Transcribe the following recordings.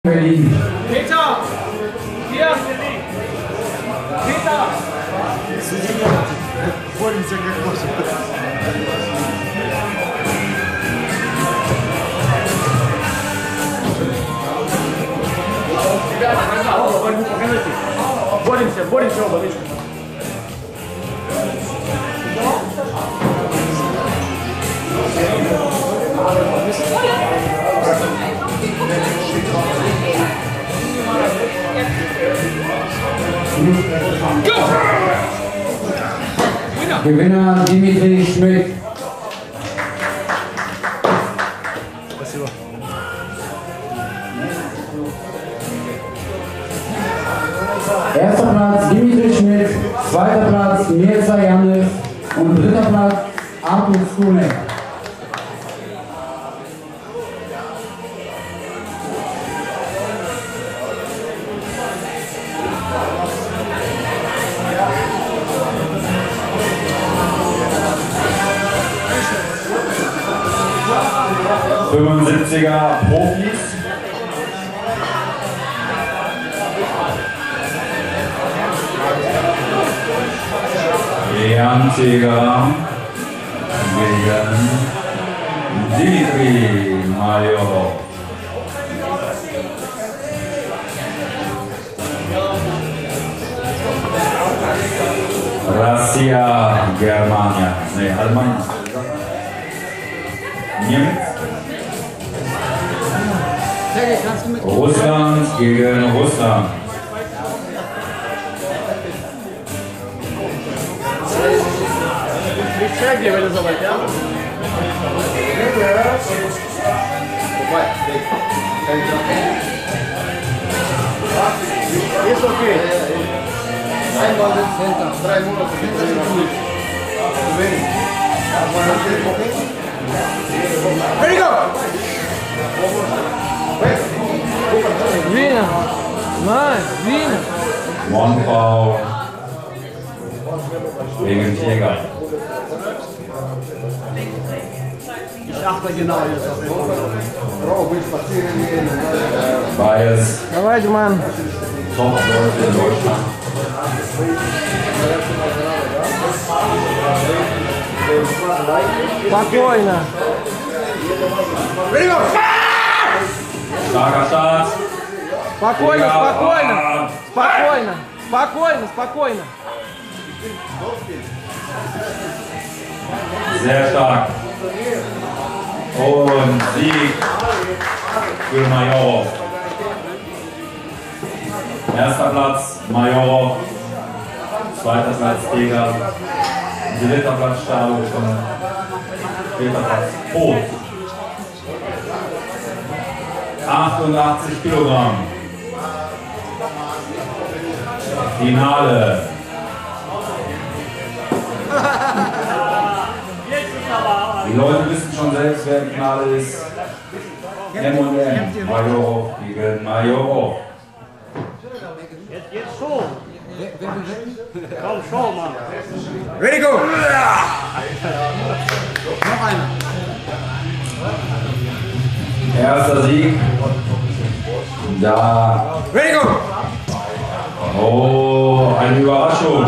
Berlin. Peter! Hier! Peter! Vor dem Sänger Боремся, оба, видишь? Gewinner Dimitri Schmidt. Спасибо. Erster Platz Dimitri Schmidt, zweiter Platz Mirza Jannis und dritter Platz Artur Skunek. Er Profis. Leantiger gegen Dimitri Majorov. Russia, Germania. Nee, Allemagne. Niemiec. Russland gegen Russland. Ich zeig dir, wenn es soweit, ja? Ist okay. Einmal den Center, 3 Monate hinter dem Pool. Zu wenig. Ready, go! Wiener! Nein, Wiener! Monfrau gegen Tiergarten. Ich achte genau jetzt auf den Beides Давайте, Mann! Top-Leute in Deutschland. Спокойно! Ready, go! Starker Start. Спокойно, Ja, спокойно! Спокойно! Спокойно, спокойно! Sehr stark. Und Sieg für Majorov. Erster Platz Majorov, zweiter Platz Teger, dritter Platz Stahlhofen, vierter Platz Voth. 88 Kilogramm. Finale. Die Leute wissen schon selbst, wer im Finale ist. M&M, Majorov gegen Majorov. Jetzt schon. Komm, schau mal. Ready, go! Noch einer. Erster Sieg. Da. Ready, go! Oh, eine Überraschung.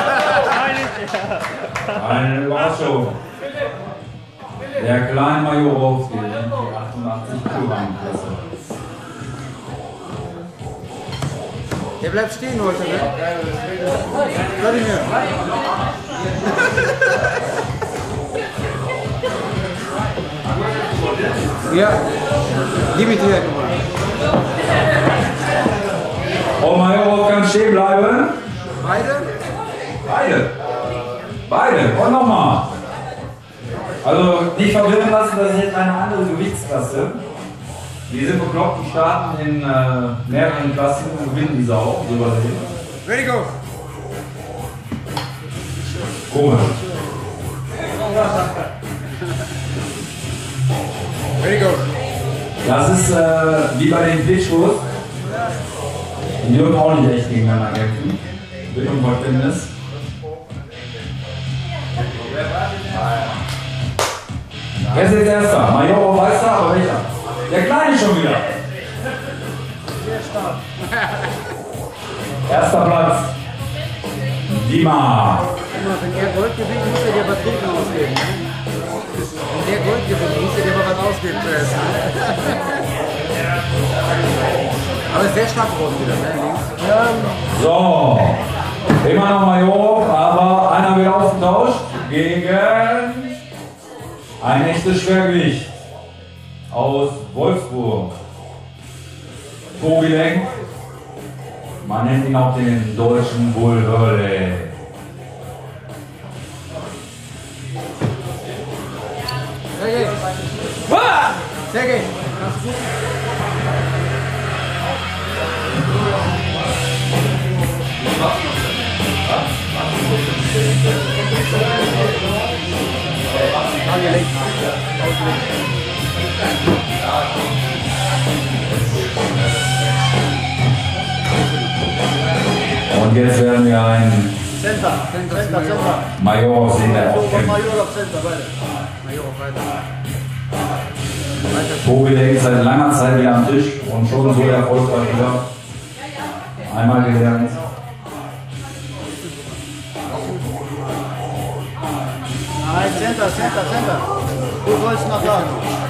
Eine Überraschung. Der kleine Majorov gewinnt die 88 Kilogramm Klasse. Der bleibt stehen heute, ne? Vladimir. Ja, Dimitri hat gewonnen. Oh, Majorov kann stehen bleiben. Beide? Beide. Beide. Und nochmal. Also nicht verwirren lassen, das ist jetzt eine andere Gewichtsklasse. Die sind bekloppt, die starten in mehreren Klassen und gewinnen diese auch, so was ich. Ready, go! Komisch. Ready, go! Das ist wie bei den Pitchos. Die dürfen auch nicht echt gegeneinander kämpfen. Bitte um Verständnis. Wer ist jetzt Erster? Majorov Weißer, aber welcher? Der Kleine schon wieder. Erster Platz. Dima. Wenn er Gold gewinnt, muss er dir was Trinken ausgeben. Ne? Wenn der Gold gewinnt, muss er dir mal was ausgeben zu essen. Aber ist sehr stark geworden wieder, ne? Links. So. Immer noch Major, aber einer wird ausgetauscht gegen ein echtes Schwergewicht aus Wolfsburg. Vogelenk. Man nennt ihn auch den deutschen Bullhörle. Sergej! Sergej! Ganz gut. Und jetzt werden wir einen Center. Major sehen, der aufkämpft. Major auf Center, beide. Major weiter. Vogelenk ist seit langer Zeit wieder am Tisch und schon so erfolgreich wieder. Einmal gelernt. Nein, Center. Du sollst nach da.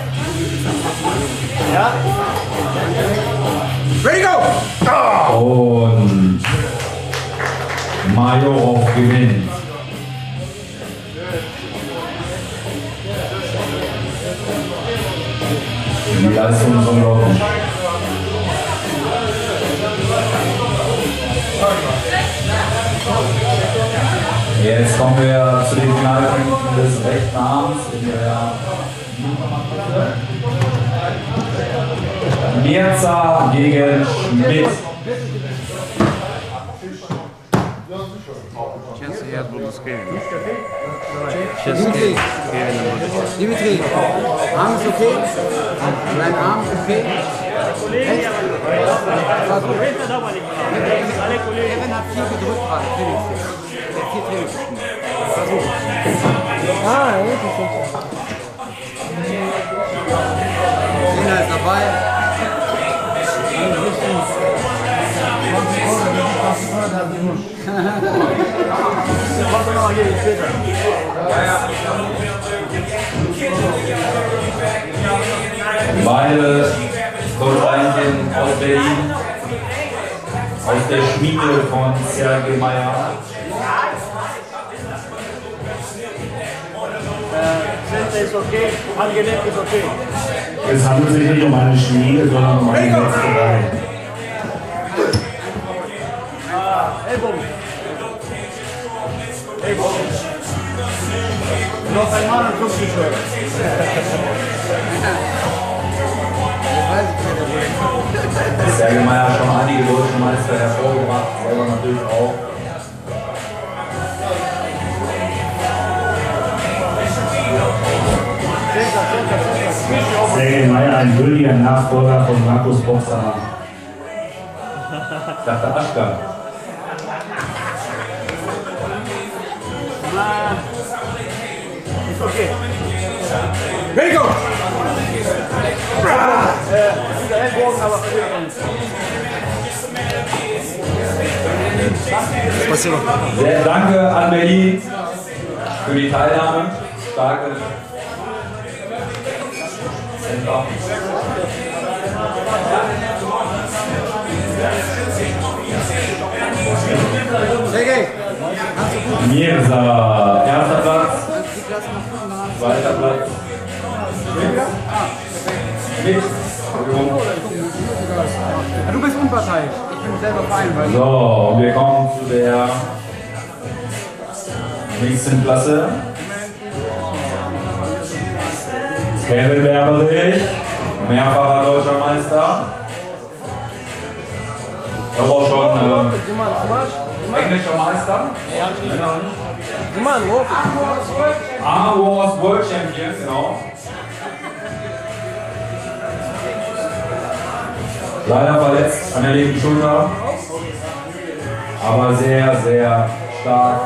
Ja? Ready, go! Und Majorov gewinnt. Die Leistung ist unglaublich. Jetzt kommen wir zu den Finalkämpfen des rechten Arms in der Mirza gegen Schmidt. Dimitri, Arm ist okay? Dein Arm ist okay? Echt? War gut. Kevin hat viel gedrückt gerade, Felix. Der hat viel Felix gespielt. War gut. Ah, ja, das ist so. Sina ist dabei. Beide Golfeinchen aus Berlin, aus der Schmiede von Sergej Meyer. Center ist okay, Handgelenk ist okay. Es handelt sich nicht um eine Schmiede, sondern um eine Metzgerei. Ellbogen. Noch einmal und 50 Euro. Sergej Meyer hat schon einige deutsche Meister hervorgebracht, selber natürlich auch. Sergej Meyer, ein würdiger Nachfolger von Markus Boxer. Ich dachte Aschkan. Ist okay. Ready, go! Wieder Ellbogen, aber verliert man nicht. Sehr danke an Berlin für die Teilnahme. Starke Center. Sergej, kannst du gut? Mirza, erster Platz, Die Klasse nach vorne, dann zweiter Platz. Schmidt. Ja, du bist unparteiisch. Ich bin selber fein, weil So, und wir kommen zu der nächsten Klasse. Kevin Berberich, mehrfacher deutscher Meister. Er war schon englischer Meister. Arm Wars World Champion, genau. Leider verletzt an der linken Schulter. Aber sehr, sehr stark.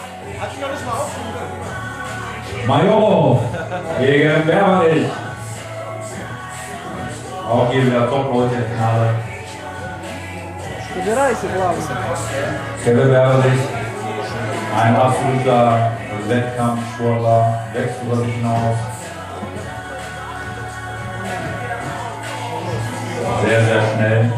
Major gegen Berberich. Auch hier wieder Top-Leute im Finale. Собирайся, главное. Kevin Beverlich, ein absoluter Wettkampfsportler, wächst über sich hinaus. Sehr, sehr schnell.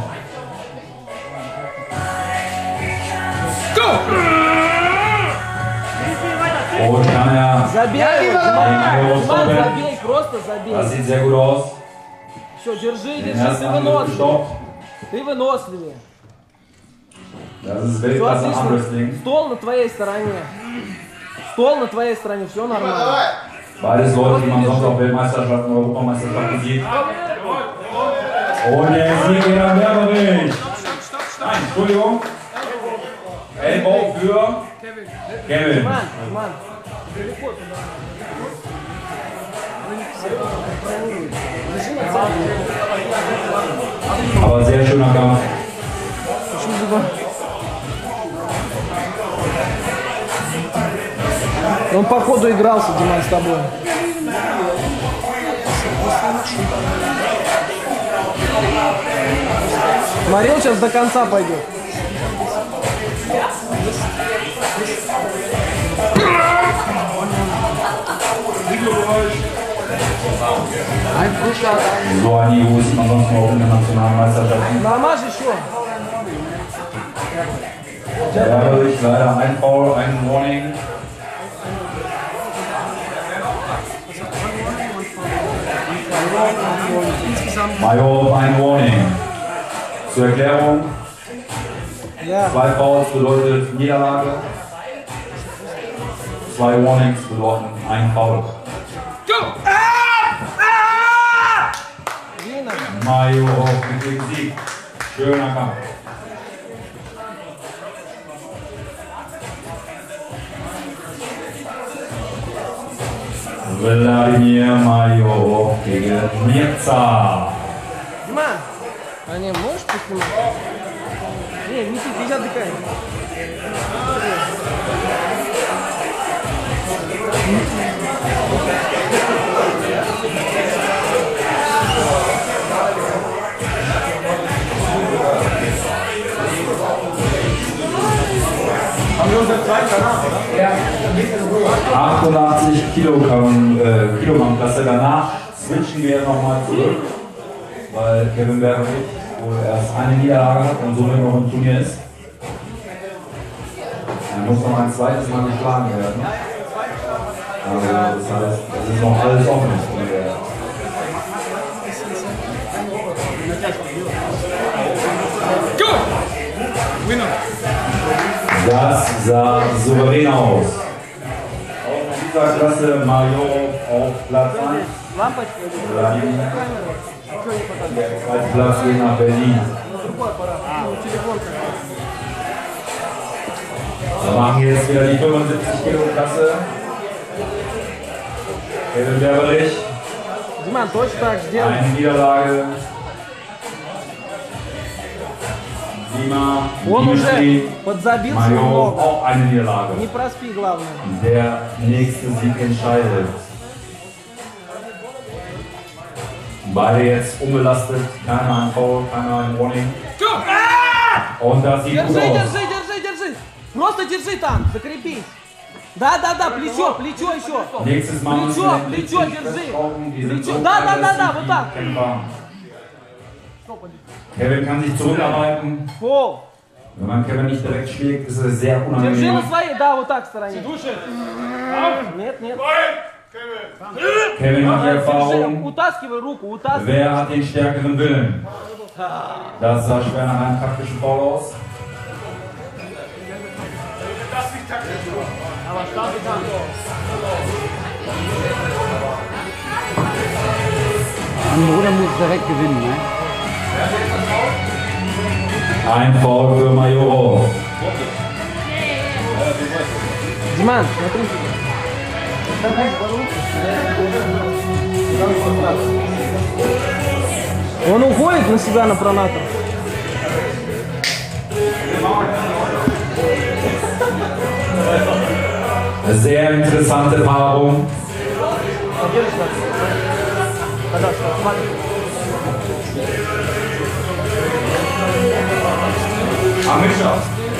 Und kann er Забей его, Диман, забей, просто забей. Das sieht sehr gut aus. Все, держи, Den держи, ersten ты Angriff выносливее. gestoppt. Ты выносливее. Das ist Все Weltklasse отлично. Armwrestling. Стол на твоей стороне. Стол на твоей стороне, все нормально. Beides Leute, die man sonst auf Weltmeisterschaften, Europameisterschaften sieht. Und der Sieg geht an Beverlich. Nein, Entschuldigung. Ellbogen für Kevin. Диман, Диман. Далеко туда. Держи на центре. Aber sehr schöner Kampf. Почему Диман? Он походу игрался, Диман, с тобой. Смотри, он сейчас до конца пойдет. So ein Niveau sieht man sonst nur auf internationalen Meisterschaften. Намажь еще. Beverlich leider ein Foul, ein Warning. Major, ein Warning. Zur Erklärung, Ja. 2 Fouls bedeutet Niederlage, 2 Warnings bedeuten ein Foul. Вина. Major mit dem Sieg. Schöner Kampf. Wladimir Major gegen Mirza. Диман, а не, можешь поснимать? Не, не ты отдыхай. Haben wir unseren zweiten danach, oder? Ja. 88 Kilogramm Klasse. Danach switchen wir nochmal zurück, weil Kevin Beverlich wohl erst eine Niederlage hat und somit noch im Turnier ist. Er muss noch ein zweites Mal geschlagen werden. Also das heißt, es ist noch alles offen. Das sah souverän aus. Auch in dieser Klasse Major auf Platz 1. Лампочка. Wladimir. Der zweite Platz geht nach Berlin. Wir machen jetzt wieder die 75 Kilo Klasse. Kevin Beverlich. Диман, точно так же делай. Eine Niederlage. Dima, Он уже Dimitri, подзабился Major, немного. auch eine Niederlage. Не проспи, главное. Der nächste Sieg entscheidet. Beide jetzt unbelastet, keiner ein Foul, keiner ein Warning. Und das sieht gut Держи, aus. держи, держи, держи. Просто держи там, закрепись. Да, да, да, плечо, плечо еще. Nächstes Mal müssen wir den Плечо, Blick держи. festschrauben. Die sind Плечо, so да, да, да, да, aggressiv, вот die так. Kämpfer. Kevin kann sich zurückarbeiten. Пол. Wenn man Kevin nicht direkt schlägt, ist es sehr Держи unangenehm. на своей, да, вот так в стороне. Нет, нет. Kevin hat die Держи, Erfahrung. утаскивай руку, утаскивай. Wer hat den stärkeren Willen? Das sah schwer nach einem taktischen Foul aus. Mein Bruder muss direkt gewinnen, ne? Ein Foul für Majorov. Диман, смотри. Он уходит на себя на пронатор. Sehr interessante Paarung. Mischer.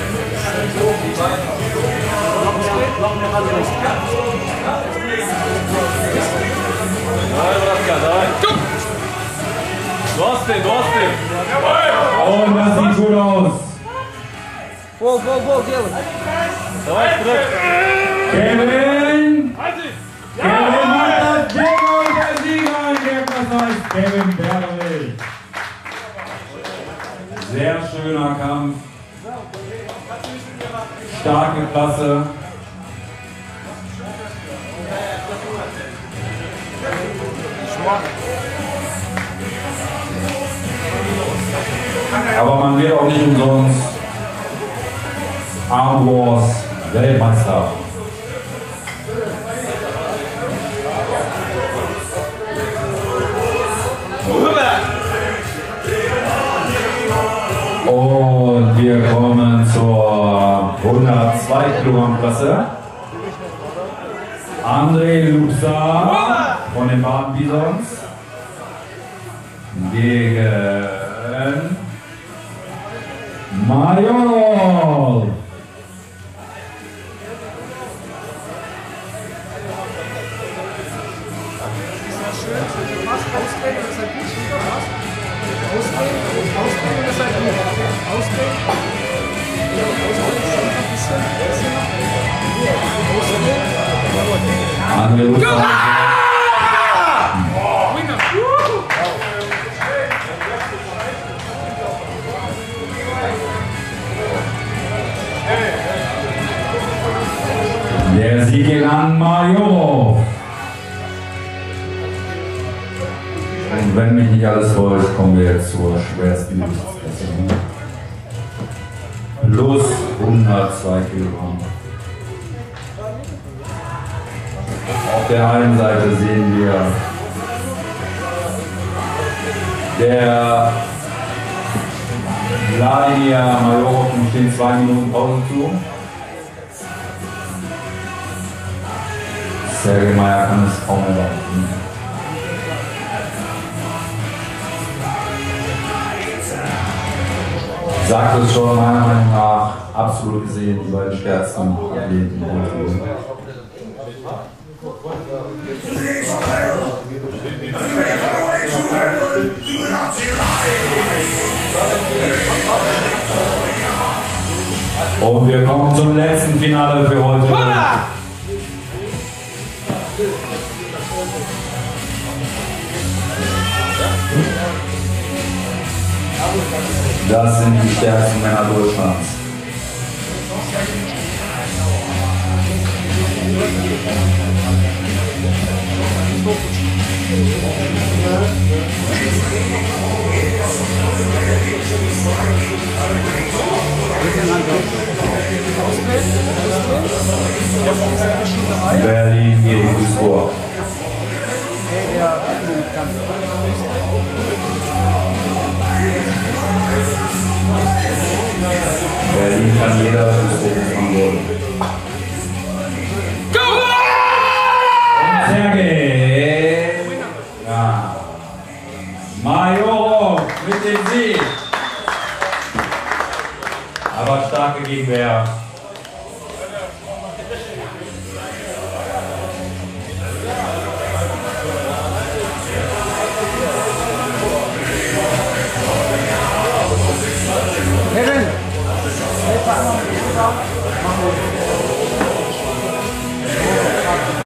Du hast den. Und das sieht gut aus. Гол, делай. Давай, вперед. Kevin! Kevin macht das Ding und der Sieger in der Klasse heißt Kevin Berlich. Sehr schöner Kampf. Starke Klasse. Aber man wird auch nicht umsonst Arm Wars Weltmeister. Und wir kommen zur 102 Kilogramm Klasse. André Luxa von den Baden Bisons gegen Major. André Luxa. Der Sieg geht an Major. Und wenn mich nicht alles täuscht, kommen wir jetzt zur schwersten Gewichtsklasse. Plus 102 Kilogramm. Auf der einen Seite sehen wir der Wladimir Majorov, ihm stehen 2 Minuten Pause zu. Sergej Mayer kann es kaum erwarten. Sagt es schon meiner Meinung nach absolut gesehen die beiden stärksten Athleten. Und wir kommen zum letzten Finale für heute. Das sind die stärksten Männer Deutschlands. Berlin gegen Duisburg. Berlin kann jeder Duisburg von Golden. Und Sergej. Ja. Majorov mit dem Sieg. Aber starke Gegenwehr. Kevin! Machen wir.